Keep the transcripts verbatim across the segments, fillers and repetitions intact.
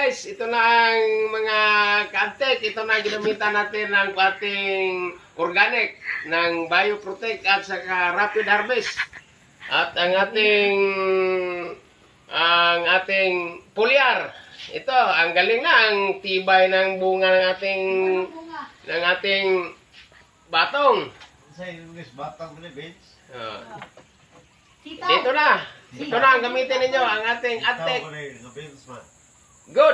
guys, ito na ang mga kantek. Ito na ginamitan natin ng ating organic, ng Bioprotect at saka Rapid Harvest. At ang ating ang ating pulyar. Ito, ang galing na, ang tibay ng bunga ng ating ng ating batong. Batang ni Benz. Oh. Dito na. Ito na ang gamitin ninyo, ang ating antek. Good.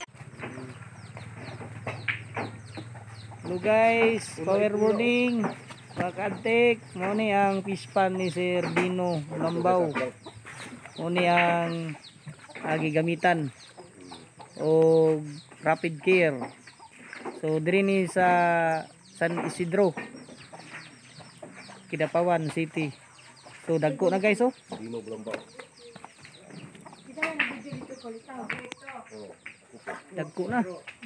Hello guys, power morning. Pag-antik, mo ni ang fish pan ni Sir Dino Lambaw. Mo ni ang agi gamitan o rapid care. So diri ni sa San Isidro, Kidapawan City. So dagko na guys, oh. Dino Lambaw. Dagko na.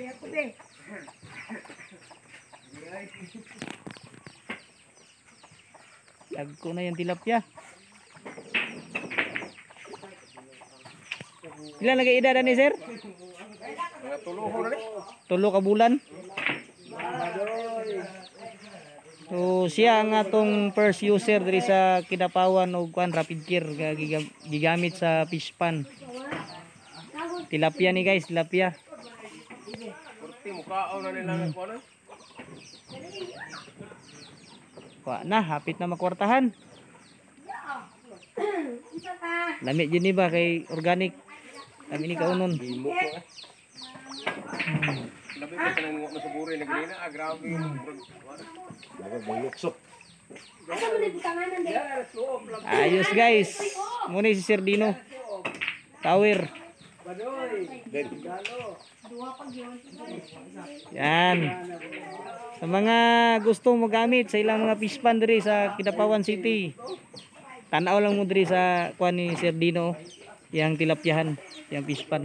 Dagko na yung tilapia. Ilan lagi edad ni sir? Tulo ka bulan. So siya ang atong first user diri sa Kidapawan og kuan rapid care gigamit sa fish pan. Tilapia ni guys, tilapia. Kurti mukhaon na nila ng kuno. Wa na, hapit na makwartahan. Lamit yun ni ba kay organic. Kami ni kaunon. Labi ka nang masuburi na ganina, ah, grabe yung Luksok. Ayos guys. Muna si Sir Dino. Tower. Yan. Sa mga gustong magamit sa ilang mga fish pan diri sa Kidapawan City, tanaw lang mo diri sa kuan ni Sir Dino, yang tilapyahan, yang fish pan.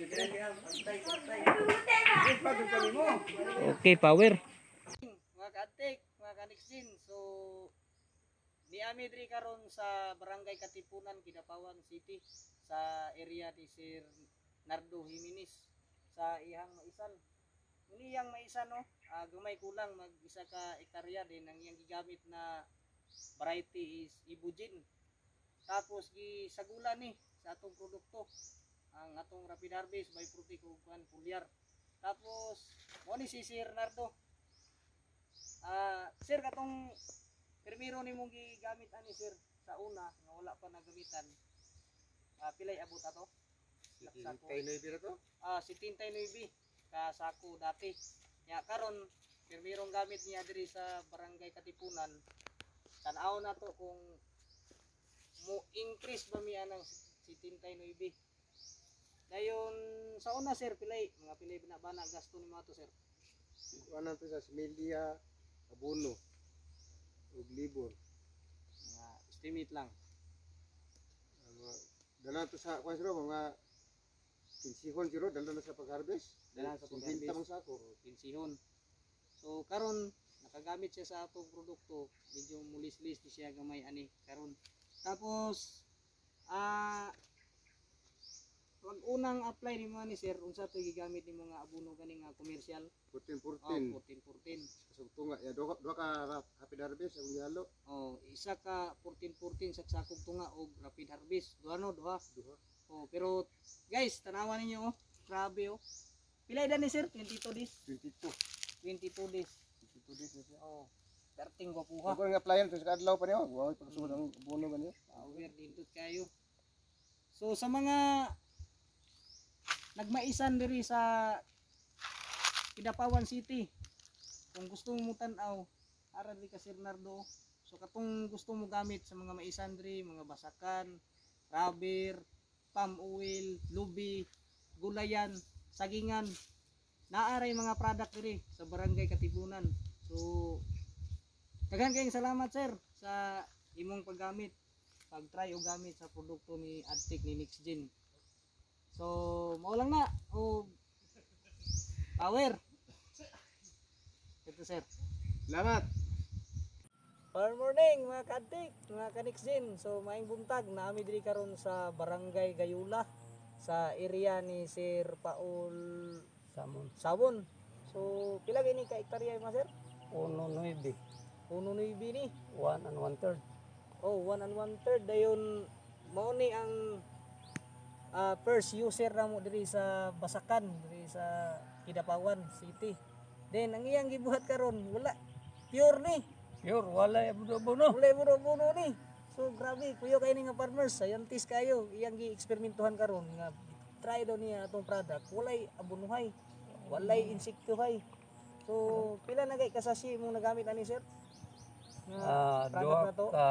Okay, power. Mga ka-antik, mga ka-nixin, so ni ami diri karon sa Barangay Katipunan, Kidapawan City, sa area ni Sir Nardo Jimenez sa ihang maisan. Muli yang maisan no, uh, gumay kulang mag isa ka ektarya din ang iyang gigamit na variety is Ibujin. Tapos gi sagula ni sa atong produkto ang atong rapid harvest by Bioprotect ug pulyar. Tapos mo ni si Sir Nardo. Ah, uh, sir katong permiro nimong gigamit ani sir sa una nga wala pa nagamitan. Uh, pilay abot ato? Tayo na ibira to? Ah, sitintay nuibi ka sako dati. Ya karon permirong gamit niya diri sa Barangay Katipunan. Tan-aw na to kung mo increase ba mi anang sitintay nuibi. Dayon sa una sir pilay, mga pilay binabana gasto ni mga to sir. Ano to sa Smelia, abono, ug libon. Mga estimate lang. Dala to sa kwan siro mga kinsihon siro dala na sa pag-harvest. Dala sa pag-harvest sako. Kinsihon. So karon nakagamit siya sa atong produkto, medyo mulis-lis di siya gamay ani karon. Tapos ah pag unang apply ni mo ni sir, unsa to gigamit ni mga abono gani nga commercial? fourteen Oh, fourteen. fourteen fourteen. Kasugtunga ya duha duha ka rapid harvest ang gihalo. Oh, isa ka fourteen fourteen sa sakog tunga og rapid harvest. Duha no, duha. Duha. Oh, pero guys, tanawan ninyo oh. Grabe oh. Pila edad ni sir? twenty-two days. twenty-two. twenty-two days. twenty-two days na siya. Oh. Perting gwapuha. Ako nga applyan to sa adlaw pa niyo. Wa pagsunod ang abono ganyo. Power dindot kayo. So sa mga nagmaisan diri sa Kidapawan City, kung gusto mo tan-aw ara diri ka Sir Nardo, so katong gusto mo gamit sa mga maisan diri, mga basakan, rubber, palm oil, lubi, gulayan, sagingan, naaray mga product diri sa Barangay Katipunan. So daghan kayong salamat sir sa imong paggamit, pag-try o gamit sa produkto ni Adtech ni Nixgen. So mao lang na o power. Ito sir. Salamat. Good morning mga ka-Adtech, mga ka-Nixgen. So maayong buntag na ami diri karon sa Barangay Gayula sa area ni Sir Paul Samon. Sabon. So pila gini ka hektarya ma sir? Uno nuibi. Uno nuibi ni. One and one third. Oh, one and one third dayon mao ni ang ah, first user na mo diri sa Basakan, diri sa Kidapawan City. Then ang iyang gibuhat karon wala pure ni. Pure, wala buno-buno. Wala mo buno ni. So grabe, kuyo kay ni nga farmers, scientist kayo, iyang gi-eksperimentuhan karon nga try daw niya atong product, walay abunuhay, walay insektuhay. So pila na kay kasashi mong nagamit ani sir? Nga Ah, product duha na to. ka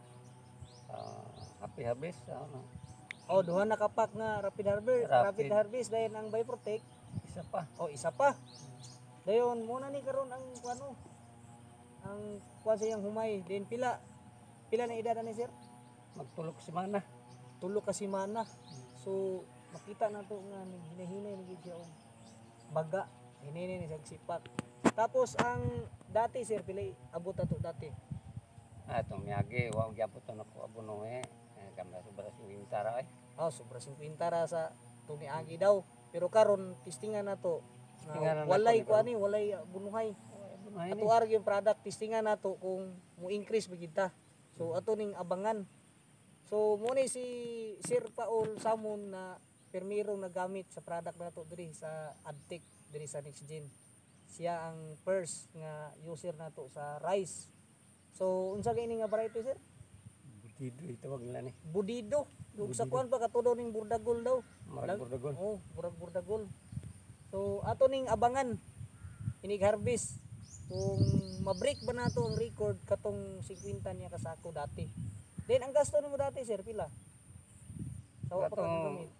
ah, happy harvest ano. Oh, duha na kapak nga rapid harvest, rapid, Rapid. harvest dayon ang Bioprotect. Isa pa. Oh, isa pa. Dayon muna ni karon ang kuano. Ang kuan sa iyang humay, then pila pila na edad ani sir? Magtulog si mana. Tulo ka semana. So makita na to nga hinahinay ni siya og baga, hinahinay ni siya og sipat. Tapos ang dati sir pila abot ato dati. Ah, itong miyagi, wag gyapon to nako abuno eh. Eh, kamera sobra si wintara ay. Oh, sobra fifty ra sa tumiagi daw. Pero karon testingan na to. nga Testingan na nato walay ni kuan ni, walay bunuhay. Abunuhay Ato ni. arg yung product testingan nato kung mo increase ba kita. So ato ning abangan. So mo ni si Sir Paul Samon na permirong nagamit sa product nato diri sa Adtech diri sa Next Gen. Siya ang first nga user nato sa rice. So unsa kay ini nga variety sir? Budido itawag nila ni. Budido. Ug sa kuan pa katudo ning burdagol daw. Marag burdagol. Oh, burag burdagol. So ato ning abangan inig harvest kung ma-break ba nato ang record katong fifty niya kasako dati. Then ang gasto nimo dati sir pila? Sa wa pa ka Katong gamit.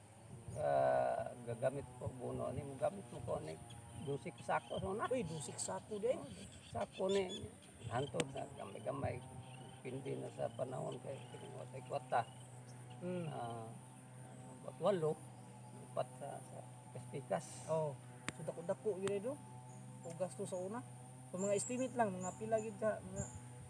ah, gagamit ko buno ni mo gamit mo ko ni dusik sako so na. Uy, dusik sako di ay. Sako ni hantod na gamay-gamay pindi na sa panahon kay kining watay kwata. Hmm. Ah, uh, walo upat sa sa kaspikas. Oh. So dako-dako gyud do. O gasto sa una. So mga estimate lang mga pila gyud ka mga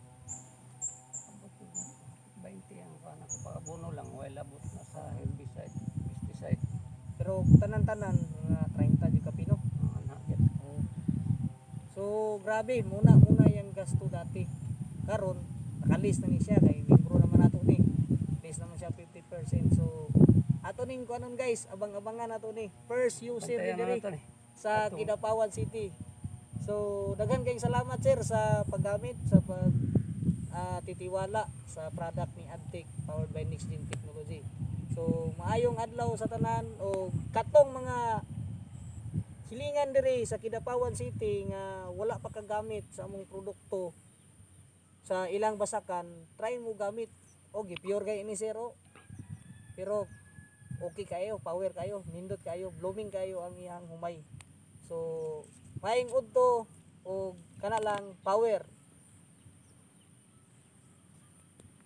twenty ang kana ko pagabuno lang way labot na sa herbicide, pesticide. pero tanan-tanan mga thirty gyud ka pino. Ang anak gyud. Oh. So grabe muna muna yung gasto dati. Karon nakalis na ni siya kay membro naman nato ni. List naman siya fifty percent. So ato ning kuanon guys, abang-abangan nato ni. First user ni Bantayan diri na nato ni. sa Ato. Kidapawan City. So daghan kayong salamat sir sa paggamit sa pag ah, titiwala sa product ni Adtech powered by Next Gen Technology. So maayong adlaw sa tanan o katong mga hilingan diri sa Kidapawan City nga wala pa kagamit sa among produkto sa ilang basakan, try mo gamit. Okay, pure kay ini zero. Pero okay kayo, power kayo, nindot kayo, blooming kayo ang iyang humay. So maayong udto o kana lang power